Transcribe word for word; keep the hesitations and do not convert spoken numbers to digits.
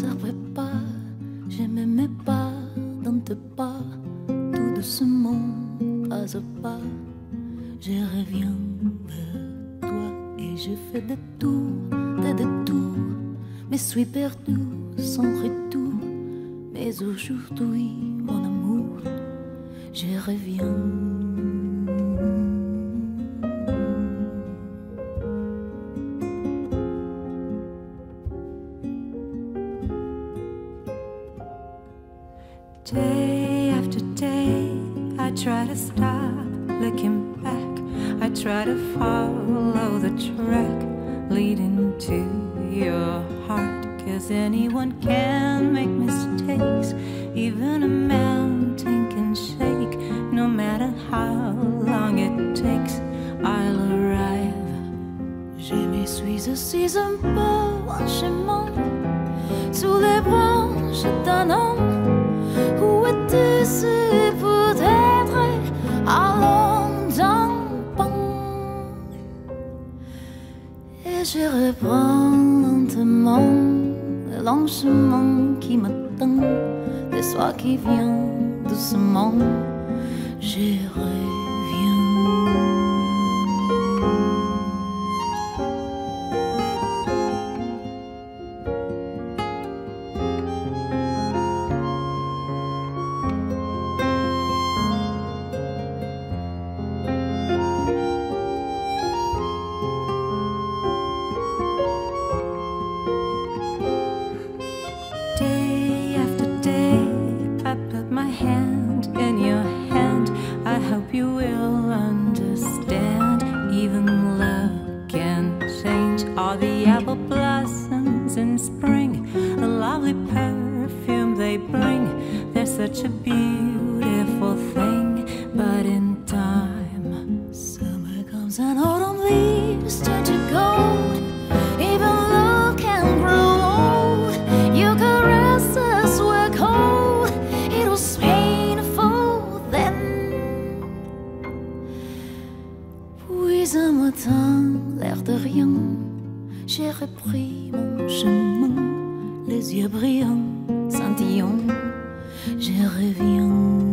savais pas, je m'aimais pas dans tes pas, tout doucement, pas à pas, je reviens vers toi et je fais des tours, des détours, mais suis perdu sans retour. Mais aujourd'hui, mon amour, je reviens. Day after day, I try to stop looking back. I try to follow the track leading to your heart. Cause anyone can make mistakes, even a mountain can shake. No matter how long it takes, I'll arrive. Je me suis assise un peu en chemin, sous les branches d'un homme. Où étais-tu peut-être à longtemps? Et je reprends lentement le long chemin qui m'attend, le soir qui vient doucement, je reviens. Day after day, I put my hand in your hand. I hope you will understand. Even love can change. All the apple blossoms in spring, the lovely perfume they bring. They're such a beautiful thing, but in time, summer comes and autumn leaves turn to gold. Even love can grow old. Your caresses were cold. It was painful then. Puis un matin, l'air de rien, j'ai repris mon chemin, les yeux brillants, scintillants. Je reviens.